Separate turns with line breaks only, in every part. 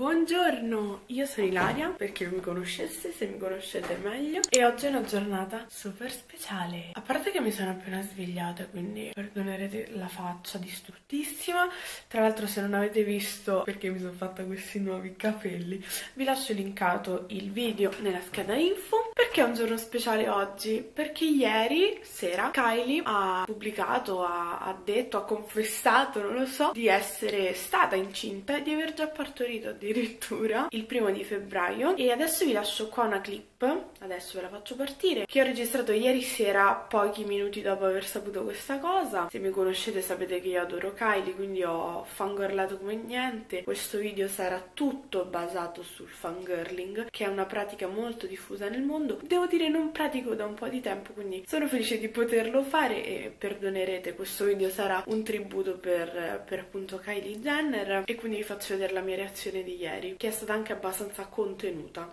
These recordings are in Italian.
Buongiorno, io sono Ilaria, per chi non mi conoscesse, se mi conoscete meglio, e oggi è una giornata super speciale. A parte che mi sono appena svegliata, quindi perdonerete la faccia distruttissima. Tra l'altro, se non avete visto perché mi sono fatta questi nuovi capelli, vi lascio linkato il video nella scheda info. Perché è un giorno speciale oggi? Perché ieri sera Kylie ha pubblicato, ha detto, ha confessato, non lo so, di essere stata incinta e di aver già partorito addirittura il 1 febbraio. E adesso vi lascio qua una clip, adesso ve la faccio partire, che ho registrato ieri sera, pochi minuti dopo aver saputo questa cosa. Se mi conoscete sapete che io adoro Kylie, quindi ho fangirlato come niente. Questo video sarà tutto basato sul fangirling, che è una pratica molto diffusa nel mondo. Devo dire non pratico da un po' di tempo, quindi sono felice di poterlo fare e perdonerete, questo video sarà un tributo per appunto Kylie Jenner, e quindi vi faccio vedere la mia reazione di ieri, che è stata anche abbastanza contenuta.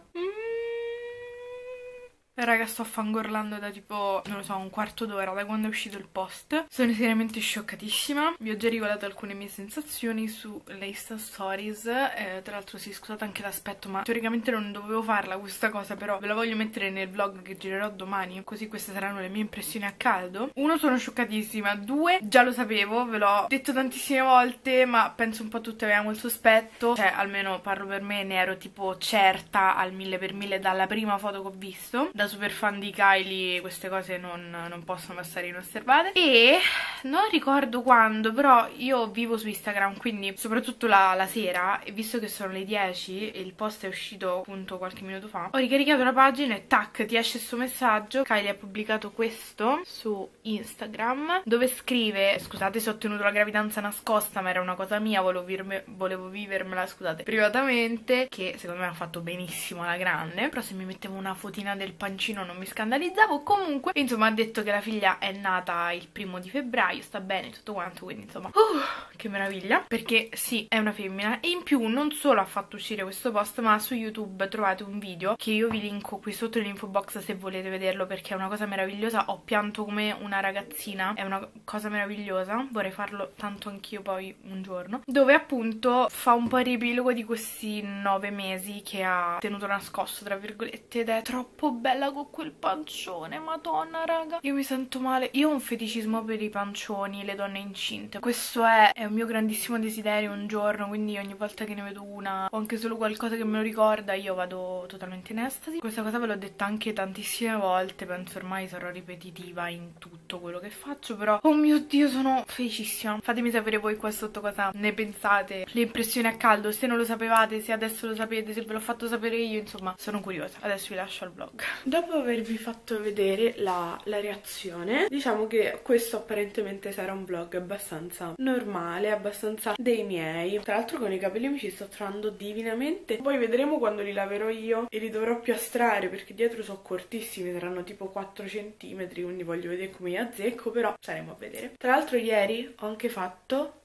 Raga, sto fangorlando da tipo, non lo so, un quarto d'ora da quando è uscito il post. Sono seriamente scioccatissima. Vi ho già rivelato alcune mie sensazioni sulle Insta Stories. Tra l'altro sì, scusate anche l'aspetto, ma teoricamente non dovevo farla questa cosa, però ve la voglio mettere nel vlog che girerò domani, così queste saranno le mie impressioni a caldo. Uno, sono scioccatissima. Due, già lo sapevo, ve l'ho detto tantissime volte, ma penso un po' tutti avevamo il sospetto. Cioè, almeno parlo per me, ne ero tipo certa al 1000% dalla prima foto che ho visto. Da super fan di Kylie queste cose non possono passare inosservate. E non ricordo quando, però io vivo su Instagram, quindi soprattutto la sera, e visto che sono le 10 e il post è uscito appunto qualche minuto fa, ho ricaricato la pagina e tac, ti esce questo messaggio. Kylie ha pubblicato questo su Instagram, dove scrive: scusate se ho tenuto la gravidanza nascosta, ma era una cosa mia, volevo vivermela, scusate, privatamente. Che secondo me ha fatto benissimo alla grande, però se mi mettevo una fotina del pancino non mi scandalizzavo. Comunque, insomma, ha detto che la figlia è nata il 1 febbraio, sta bene, tutto quanto, quindi insomma, che meraviglia, perché sì, è una femmina. E in più non solo ha fatto uscire questo post, ma su YouTube trovate un video che io vi linko qui sotto nell'info box se volete vederlo, perché è una cosa meravigliosa. Ho pianto come una ragazzina, è una cosa meravigliosa, vorrei farlo tanto anch'io poi un giorno, dove appunto fa un po' il riepilogo di questi 9 mesi che ha tenuto nascosto, tra virgolette, ed è troppo bella con quel pancione, madonna raga, io mi sento male. Io ho un feticismo per i pancioni, le donne incinte, questo è un mio grandissimo desiderio un giorno, quindi ogni volta che ne vedo una o anche solo qualcosa che me lo ricorda io vado totalmente in estasi. Questa cosa ve l'ho detta anche tantissime volte, penso ormai sarò ripetitiva in tutto quello che faccio, però oh mio Dio, sono felicissima. Fatemi sapere voi qua sotto cosa ne pensate, le impressioni a caldo, se non lo sapevate, se adesso lo sapete, se ve l'ho fatto sapere io, insomma sono curiosa. Adesso vi lascio al vlog. Dopo avervi fatto vedere la reazione, diciamo che questo apparentemente sarà un vlog abbastanza normale, abbastanza dei miei. Tra l'altro con i capelli mi ci sto trovando divinamente. Poi vedremo quando li laverò io e li dovrò piastrare, perché dietro sono cortissimi, saranno tipo 4 centimetri, quindi voglio vedere come li azzecco, però staremo a vedere. Tra l'altro ieri ho anche fatto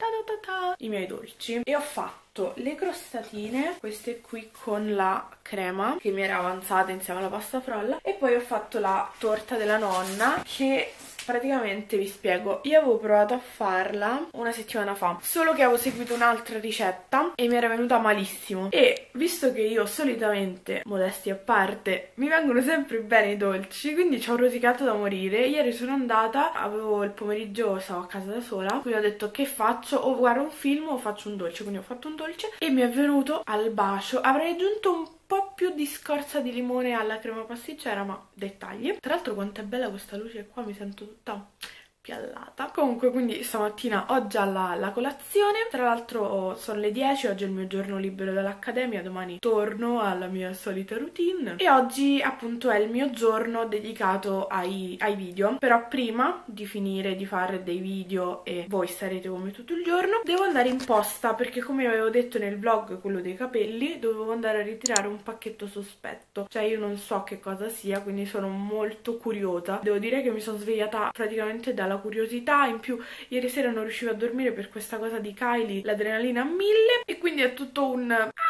i miei dolci e ho fatto le crostatine, queste qui con la crema che mi era avanzata insieme alla pasta frolla, e poi ho fatto la torta della nonna, che praticamente vi spiego, io avevo provato a farla una settimana fa, solo che avevo seguito un'altra ricetta e mi era venuta malissimo, e visto che io solitamente, modestia a parte, mi vengono sempre bene i dolci, quindi ci ho rosicato da morire. Ieri sono andata, avevo il pomeriggio, stavo a casa da sola, quindi ho detto che faccio, o guardo un film o faccio un dolce, quindi ho fatto un dolce e mi è venuto al bacio. Avrei aggiunto un po' più di scorza di limone alla crema pasticcera, ma dettagli. Tra l'altro quanto è bella questa luce qua, mi sento tutta piallata. Comunque, quindi stamattina ho già la colazione. Tra l'altro sono le 10, oggi è il mio giorno libero dall'accademia, domani torno alla mia solita routine e oggi appunto è il mio giorno dedicato ai video. Però prima di finire di fare dei video e voi starete come tutto il giorno, devo andare in posta, perché come avevo detto nel vlog, quello dei capelli, dovevo andare a ritirare un pacchetto sospetto, cioè io non so che cosa sia, quindi sono molto curiosa. Devo dire che mi sono svegliata praticamente dalla curiosità, in più ieri sera non riuscivo a dormire per questa cosa di Kylie, l'adrenalina a 1000, e quindi è tutto un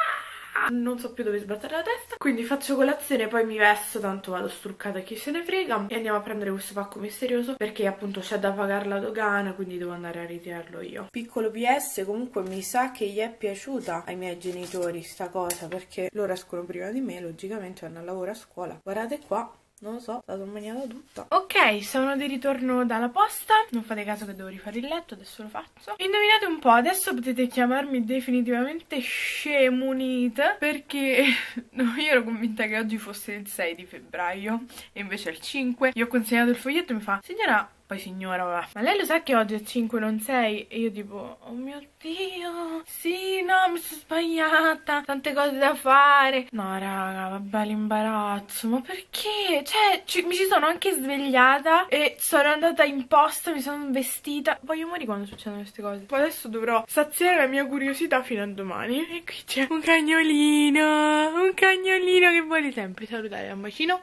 non so più dove sbattere la testa. Quindi faccio colazione, poi mi vesto, tanto vado struccata, chi se ne frega, e andiamo a prendere questo pacco misterioso perché appunto c'è da pagare la dogana, quindi devo andare a ritirarlo io. Piccolo PS, comunque mi sa che gli è piaciuta ai miei genitori sta cosa, perché loro escono prima di me, logicamente vanno a lavoro, a scuola. Guardate qua. Non lo so, è stata mangiata tutta. Ok, sono di ritorno dalla posta. Non fate caso che devo rifare il letto, adesso lo faccio. Indovinate un po', adesso potete chiamarmi definitivamente scemunita, perché no, io ero convinta che oggi fosse il 6 di febbraio e invece è il 5. Io ho consegnato il foglietto e mi fa: signora... Poi signora, vabbè. Ma lei lo sa che oggi è 5 non 6? E io tipo, oh mio Dio. Sì, no, mi sono sbagliata. Tante cose da fare. No, raga, vabbè, l'imbarazzo. Ma perché? Cioè, mi ci sono anche svegliata e sono andata in posta, mi sono vestita. Voglio morire quando succedono queste cose. Poi adesso dovrò saziare la mia curiosità fino a domani. E qui c'è un cagnolino. Un cagnolino che vuole sempre salutare. Un bacino.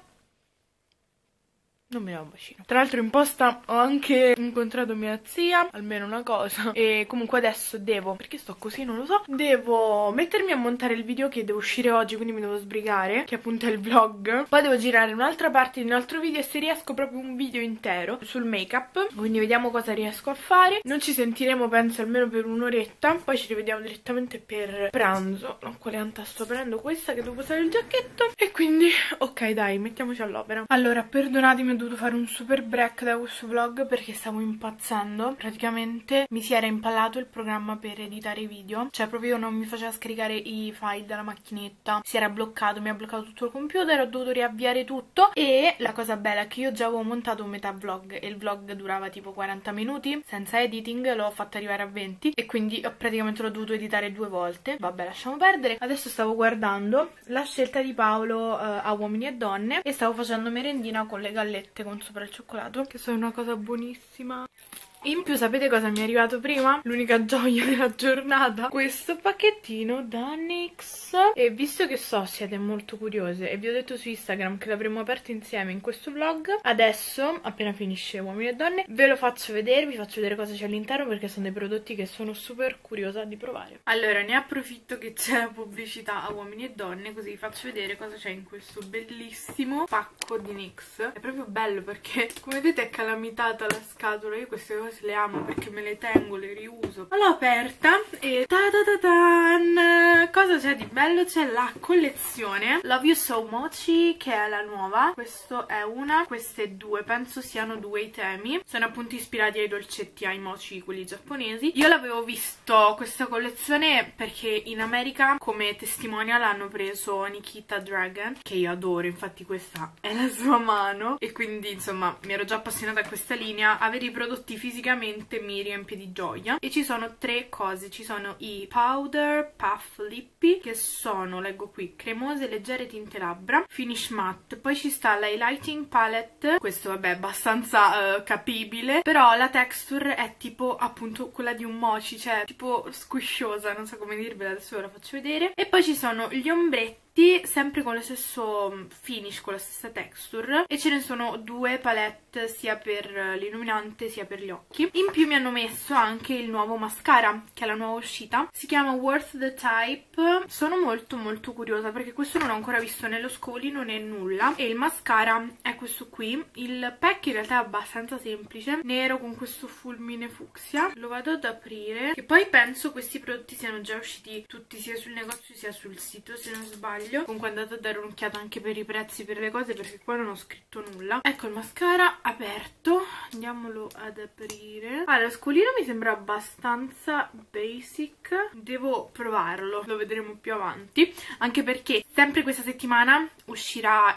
Non mi dà un bacino. Tra l'altro in posta ho anche incontrato mia zia, almeno una cosa. E comunque adesso devo, perché sto così non lo so, devo mettermi a montare il video che devo uscire oggi, quindi mi devo sbrigare, che appunto è il vlog. Poi devo girare un'altra parte di un altro video e se riesco proprio un video intero sul make up. Quindi vediamo cosa riesco a fare. Non ci sentiremo penso almeno per un'oretta. Poi ci rivediamo direttamente per pranzo. No, quale anta sto prendendo? Questa che devo usare il giacchetto. E quindi ok dai, mettiamoci all'opera. Allora, perdonatemi, ho dovuto fare un super break da questo vlog perché stavo impazzendo. Praticamente mi si era impallato il programma per editare i video, cioè proprio non mi faceva scaricare i file dalla macchinetta, si era bloccato, mi ha bloccato tutto il computer, ho dovuto riavviare tutto. E la cosa bella è che io già avevo montato un metà vlog e il vlog durava tipo 40 minuti senza editing, l'ho fatto arrivare a 20 e quindi praticamente l'ho dovuto editare 2 volte. Vabbè, lasciamo perdere. Adesso stavo guardando la scelta di Paolo a Uomini e Donne e stavo facendo merendina con le gallette con sopra il cioccolato, che sono una cosa buonissima. In più sapete cosa mi è arrivato prima? L'unica gioia della giornata, questo pacchettino da NYX. E visto che so siete molto curiose e vi ho detto su Instagram che l'avremmo aperto insieme in questo vlog, adesso appena finisce Uomini e Donne ve lo faccio vedere, vi faccio vedere cosa c'è all'interno perché sono dei prodotti che sono super curiosa di provare. Allora ne approfitto che c'è la pubblicità a Uomini e Donne, così vi faccio vedere cosa c'è in questo bellissimo pacco di NYX. È proprio bello perché come vedete è calamitata la scatola, io queste cose le amo perché me le tengo, le riuso. L'ho aperta e ta-ta-ta-tan! Cosa c'è di bello? C'è la collezione Love You So Mochi, che è la nuova. Questo è una, queste due, penso siano 2 i temi. Sono appunto ispirati ai dolcetti, ai mochi, quelli giapponesi. Io l'avevo visto questa collezione perché in America come testimonial hanno preso Nikita Dragon, che io adoro, infatti questa è la sua mano e quindi insomma mi ero già appassionata a questa linea. Avere i prodotti fisicamente mi riempie di gioia. E ci sono 3 cose, ci sono i powder puff lippi che sono, leggo qui, cremose leggere tinte labbra, finish matte. Poi ci sta l'highlighting palette, questo vabbè è abbastanza capibile, però la texture è tipo appunto quella di un mochi, cioè tipo squisciosa, non so come dirvela, adesso ve la faccio vedere. E poi ci sono gli ombretti sempre con lo stesso finish, con la stessa texture, e ce ne sono 2 palette sia per l'illuminante sia per gli occhi. In più mi hanno messo anche il nuovo mascara, che è la nuova uscita, si chiama Worth the Type. Sono molto curiosa perché questo non ho ancora visto nello scolino né nulla. E il mascara è questo qui, il pack in realtà è abbastanza semplice, nero con questo fulmine fucsia. Lo vado ad aprire, che poi penso questi prodotti siano già usciti tutti sia sul negozio sia sul sito se non sbaglio. Comunque andate a dare un'occhiata anche per i prezzi, per le cose, perché qua non ho scritto nulla. Ecco il mascara aperto, andiamolo ad aprire. Ah, lo scolino mi sembra abbastanza basic, devo provarlo, lo vedremo più avanti, anche perché sempre questa settimana uscirà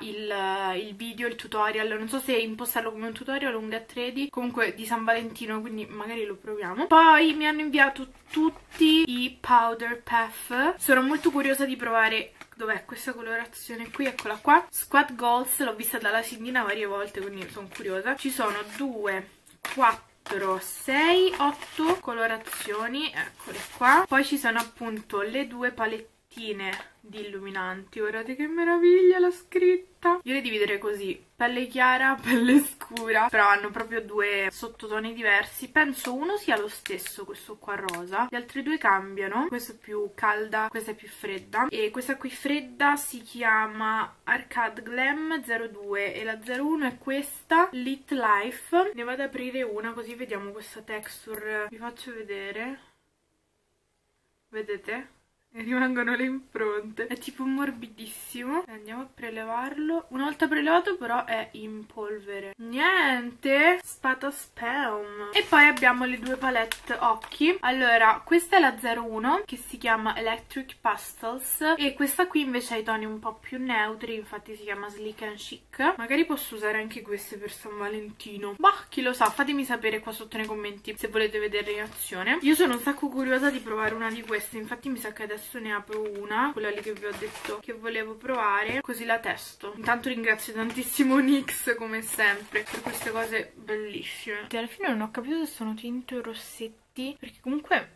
il video, il tutorial, non so se impostarlo come un tutorial o un get ready, comunque di San Valentino, quindi magari lo proviamo. Poi mi hanno inviato tutti i powder puff, sono molto curiosa di provare. Dov'è questa colorazione qui? Eccola qua. Squad Goals, l'ho vista dalla Sindina varie volte, quindi sono curiosa. Ci sono 2, 4, 6, 8 colorazioni, eccole qua. Poi ci sono appunto le 2 palettine palettine di illuminanti. Guardate che meraviglia la scritta. Io le dividerei così: pelle chiara, pelle scura, però hanno proprio due sottotoni diversi. Penso uno sia lo stesso, questo qua rosa, gli altri due cambiano. Questa è più calda, questa è più fredda, e questa qui fredda si chiama Arcade Glam 02 e la 01 è questa Lit Life. Ne vado ad aprire una così vediamo questa texture. Vi faccio vedere, vedete? E rimangono le impronte. È tipo morbidissimo. Andiamo a prelevarlo. Una volta prelevato però è in polvere. Niente, spata spam. E poi abbiamo le due palette occhi. Allora, questa è la 01 che si chiama Electric Pastels, e questa qui invece ha i toni un po' più neutri, infatti si chiama Sleek and Chic. Magari posso usare anche queste per San Valentino. Bah, chi lo sa, fatemi sapere qua sotto nei commenti se volete vederle in azione. Io sono un sacco curiosa di provare una di queste, infatti mi sa che adesso ne apro una, quella lì che vi ho detto che volevo provare, così la testo. Intanto ringrazio tantissimo NYX come sempre per queste cose bellissime. E alla fine non ho capito se sono tinte o rossetti, perché comunque,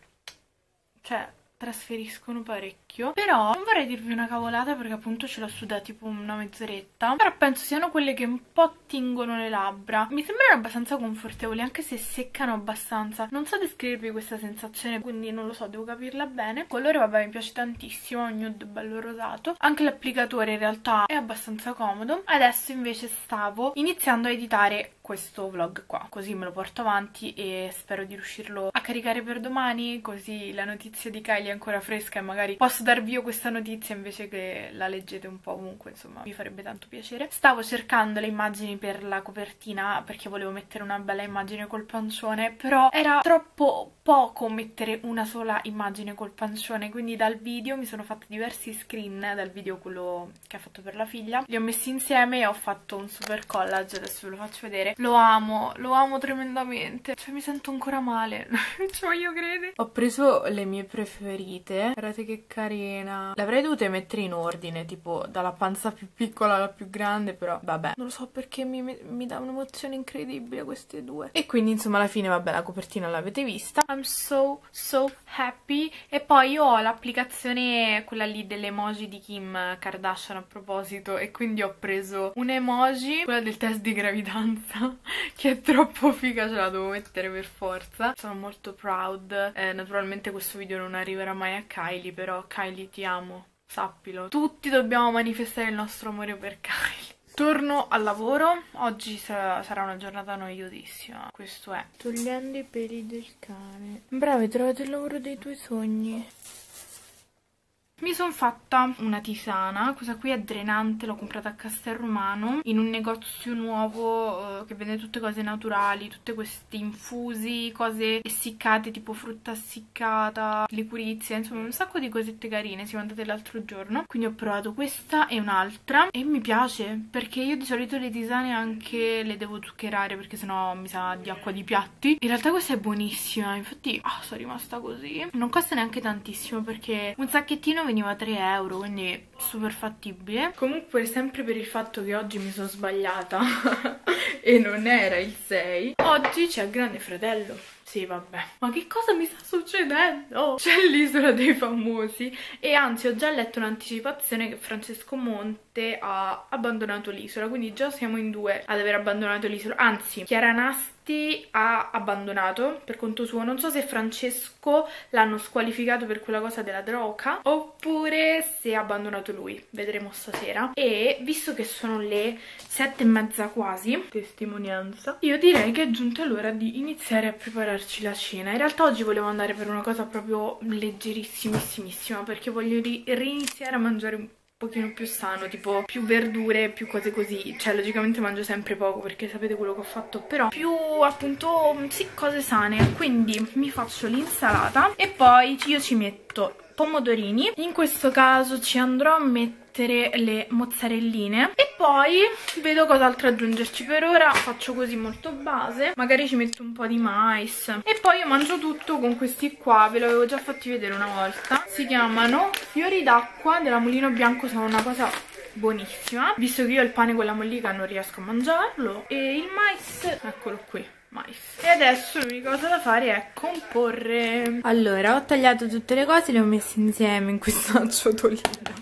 cioè, trasferiscono parecchio. Però non vorrei dirvi una cavolata perché appunto ce l'ho su da tipo una mezz'oretta, però penso siano quelle che un po' tingono le labbra. Mi sembrano abbastanza confortevoli, anche se seccano abbastanza. Non so descrivervi questa sensazione, quindi non lo so, devo capirla bene. Il colore vabbè mi piace tantissimo, un nude bello rosato. Anche l'applicatore in realtà è abbastanza comodo. Adesso invece stavo iniziando a editare questo vlog qua, così me lo porto avanti e spero di riuscirlo a caricare per domani, così la notizia di Kylie è ancora fresca e magari posso darvi io questa notizia invece che la leggete un po' ovunque, insomma mi farebbe tanto piacere. Stavo cercando le immagini per la copertina perché volevo mettere una bella immagine col pancione, però era troppo poco mettere una sola immagine col pancione, quindi dal video mi sono fatta diversi screen, dal video quello che ha fatto per la figlia, li ho messi insieme e ho fatto un super collage, adesso ve lo faccio vedere. Lo amo tremendamente, cioè mi sento ancora male, non ci voglio credere. Ho preso le mie preferite, guardate che carina. Le avrei dovute mettere in ordine, tipo dalla panza più piccola alla più grande, però vabbè, non lo so perché mi dà un'emozione incredibile queste due. E quindi insomma alla fine vabbè, la copertina l'avete vista. I'm so happy. E poi io ho l'applicazione, quella lì delle emoji di Kim Kardashian a proposito, e quindi ho preso un emoji, quella del test di gravidanza, che è troppo figa, ce la devo mettere per forza. Sono molto proud. Naturalmente questo video non arriverà mai a Kylie, però Kylie ti amo, sappilo. Tutti dobbiamo manifestare il nostro amore per Kylie. Torno al lavoro, oggi sarà una giornata noiosissima, questo è. Togliendo i peli del cane. Brava, hai trovato il lavoro dei tuoi sogni. Mi sono fatta una tisana, questa qui è drenante, l'ho comprata a Castelromano in un negozio nuovo che vende tutte cose naturali, tutte questi infusi, cose essiccate tipo frutta essiccata, liqurizia, insomma un sacco di cosette carine, siamo andate l'altro giorno. Quindi ho provato questa e un'altra e mi piace, perché io di solito le tisane anche le devo zuccherare perché sennò mi sa di acqua di piatti. In realtà questa è buonissima, infatti sono rimasta così. Non costa neanche tantissimo perché un sacchettino veniva 3 euro, quindi super fattibile. Comunque sempre per il fatto che oggi mi sono sbagliata e non era il 6, oggi c'è il Grande Fratello. Sì, vabbè. Ma che cosa mi sta succedendo? C'è l'Isola dei Famosi e anzi ho già letto un'anticipazione che Francesco Monte ha abbandonato l'isola, quindi già siamo in due ad aver abbandonato l'isola. Anzi, Chiara Nasti ha abbandonato per conto suo. Non so se Francesco l'hanno squalificato per quella cosa della droga oppure se ha abbandonato lui. Vedremo stasera. E visto che sono le 7:30 quasi, testimonianza, io direi che è giunta l'ora di iniziare a prepararci la cena. In realtà oggi volevo andare per una cosa proprio leggerissimissima perché voglio riniziare a mangiare un pochino più sano, tipo più verdure, più cose così. Cioè logicamente mangio sempre poco perché sapete quello che ho fatto, però più appunto sì, cose sane. Quindi mi faccio l'insalata e poi io ci metto pomodorini, in questo caso ci andrò a mettere le mozzarelline e poi vedo cos'altro aggiungerci. Per ora faccio così molto base, magari ci metto un po' di mais e poi io mangio tutto con questi qua, ve l'avevo già fatti vedere una volta, si chiamano fiori d'acqua della Mulino Bianco, sono una cosa buonissima, visto che io il pane con la mollica non riesco a mangiarlo, e il mais, eccolo qui, mais. E adesso l'unica cosa da fare è comporre. Allora, ho tagliato tutte le cose, le ho messe insieme in questa ciotolina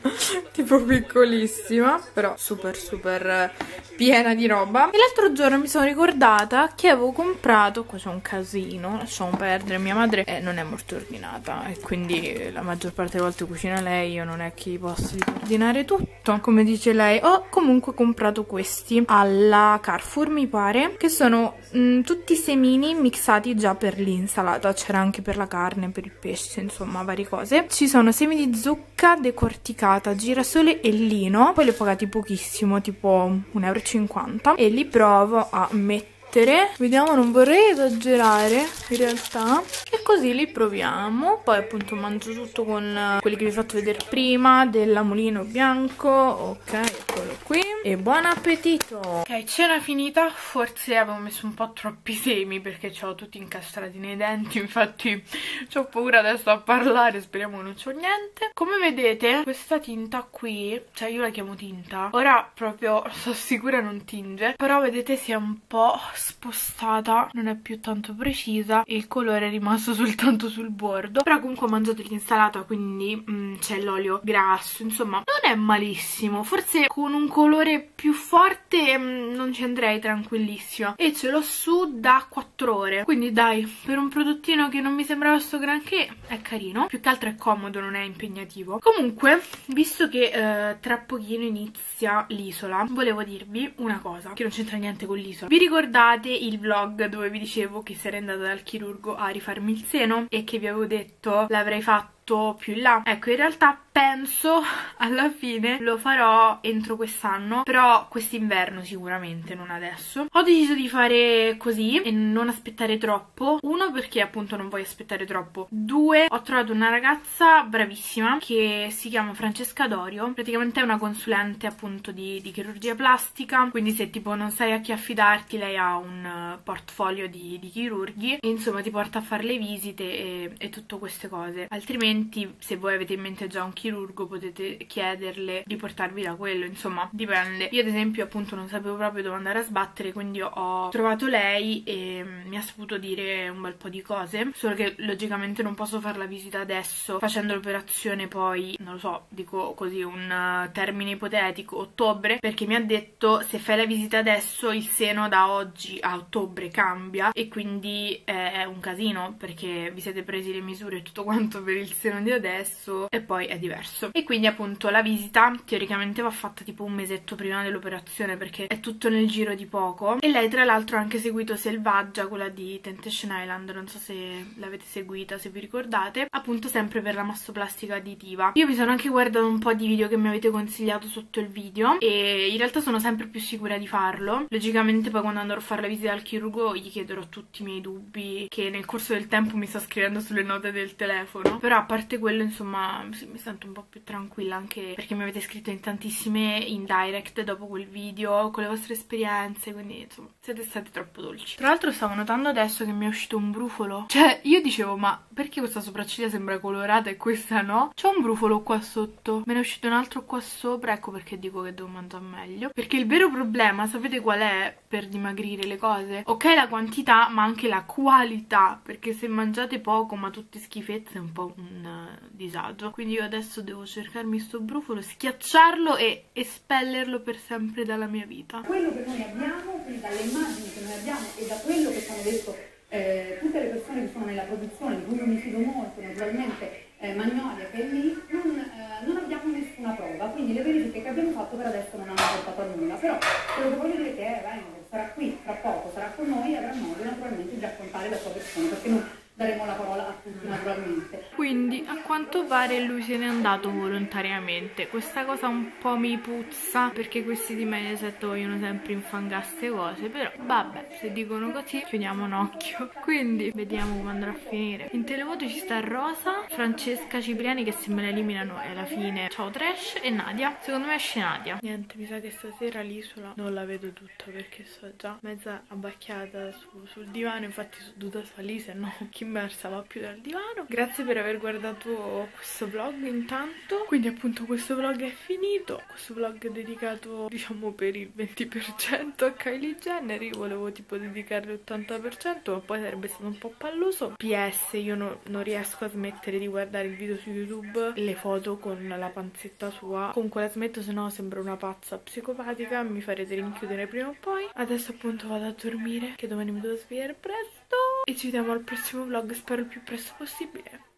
tipo piccolissima, però super super piena di roba. E l'altro giorno mi sono ricordata che avevo comprato, qua c'è un casino, lasciamo perdere, mia madre non è molto ordinata e quindi la maggior parte delle volte cucina lei, io non è che posso ordinare tutto come dice lei. Ho comunque comprato questi alla Carrefour, mi pare, che sono tutti semini mixati già per l'insalata, c'era anche per la carne, per il pesce, insomma varie cose. Ci sono semi di zucca decorticata, girasole e lino, poi li ho pagati pochissimo, tipo 1,50 € e li provo a mettere. Vediamo, non vorrei esagerare in realtà, e così li proviamo. Poi appunto mangio tutto con quelli che vi ho fatto vedere prima della Mulino Bianco. Ok, eccolo qui e buon appetito. Ok, cena finita. Forse avevo messo un po' troppi semi perché ho tutti incastrati nei denti, infatti ho paura adesso a parlare, speriamo non c'ho niente. Come vedete questa tinta qui, cioè io la chiamo tinta, ora proprio sono sicura non tinge, però vedete si è un po' spostata, non è più tanto precisa e il colore è rimasto soltanto sul bordo. Però comunque ho mangiato l'insalata, quindi c'è l'olio grasso, insomma non è malissimo. Forse con un colore più forte non ci andrei tranquillissima, e ce l'ho su da 4 ore, quindi dai, per un prodottino che non mi sembrava sto granché è carino, più che altro è comodo, non è impegnativo. Comunque, visto che tra pochino inizia l'isola, volevo dirvi una cosa che non c'entra niente con l'isola. Vi ricordate il vlog dove vi dicevo che sarei andata dal chirurgo a rifarmi il seno e che vi avevo detto l'avrei fatto più in là? Ecco, in realtà penso alla fine lo farò entro quest'anno, però quest'inverno sicuramente, non adesso. Ho deciso di fare così e non aspettare troppo. Uno, perché appunto non voglio aspettare troppo. Due, ho trovato una ragazza bravissima che si chiama Francesca Dorio, praticamente è una consulente appunto di chirurgia plastica, quindi se tipo non sai a chi affidarti, lei ha un portfolio di chirurghi e insomma ti porta a fare le visite e tutte queste cose. Altrimenti, se voi avete in mente già un chirurgo, potete chiederle di portarvi da quello, insomma dipende. Io ad esempio appunto non sapevo proprio dove andare a sbattere, quindi ho trovato lei e mi ha saputo dire un bel po' di cose, solo che logicamente non posso fare la visita adesso facendo l'operazione poi, non lo so, dico così un termine ipotetico, ottobre, perché mi ha detto se fai la visita adesso il seno da oggi a ottobre cambia e quindi è un casino, perché vi siete presi le misure e tutto quanto per il seno di adesso e poi è diverso. E quindi appunto la visita teoricamente va fatta tipo un mesetto prima dell'operazione, perché è tutto nel giro di poco. E lei tra l'altro ha anche seguito Selvaggia, quella di Temptation Island, non so se l'avete seguita, se vi ricordate, appunto sempre per la mastoplastica additiva. Io mi sono anche guardato un po' di video che mi avete consigliato sotto il video e in realtà sono sempre più sicura di farlo. Logicamente poi quando andrò a fare la visita al chirurgo gli chiederò tutti i miei dubbi che nel corso del tempo mi sta scrivendo sulle note del telefono, però a parte quello insomma mi sento un po' più tranquilla, anche perché mi avete scritto in tantissime in direct dopo quel video con le vostre esperienze, quindi insomma siete stati troppo dolci. Tra l'altro stavo notando adesso che mi è uscito un brufolo, cioè io dicevo ma perché questa sopracciglia sembra colorata e questa no? C'ho un brufolo qua sotto, me ne è uscito un altro qua sopra, ecco perché dico che devo mangiare meglio, perché il vero problema sapete qual è per dimagrire le cose? Ok la quantità ma anche la qualità, perché se mangiate poco ma tutte schifezze è un po' un disagio, quindi io adesso devo cercarmi sto brufolo, schiacciarlo e espellerlo per sempre dalla mia vita.
Quello che noi abbiamo, quindi dalle immagini che noi abbiamo e da quello che ci hanno detto tutte le persone che sono nella produzione, di cui io mi fido molto, naturalmente Magnolia che è lì, non abbiamo nessuna prova, quindi le verifiche che abbiamo fatto per adesso non hanno portato a nulla, però quello che voglio dire è che Rainer sarà qui tra poco, sarà con noi e avrà modo naturalmente di raccontare la sua versione, perché noi daremo la parola a tutti naturalmente.
Quindi a quanto pare lui se n'è andato volontariamente. Questa cosa un po' mi puzza, perché questi di Mediaset vogliono sempre infangare ste cose, però vabbè, se dicono così chiudiamo un occhio. Quindi vediamo come andrà a finire. In televoto ci sta Rosa, Francesca, Cipriani, che se me la eliminano è la fine. Ciao Trash e Nadia. Secondo me esce Nadia. Niente, mi sa che stasera l'isola non la vedo tutta, perché sto già mezza abbacchiata sul divano, infatti sono dovuta salire, se no chi immersa va più dal divano. mano. Grazie per aver guardato questo vlog intanto. Quindi appunto questo vlog è finito. Questo vlog è dedicato, diciamo, per il 20% a Kylie Jenner. Io volevo tipo dedicarle l'80%, ma poi sarebbe stato un po' palloso. PS, io non riesco a smettere di guardare il video su YouTube, le foto con la panzetta sua. Comunque la smetto, se no sembro una pazza psicopatica. Mi farete rinchiudere prima o poi. Adesso appunto vado a dormire, che domani mi devo svegliare presto. E ci vediamo al prossimo vlog, spero il più presto possibile.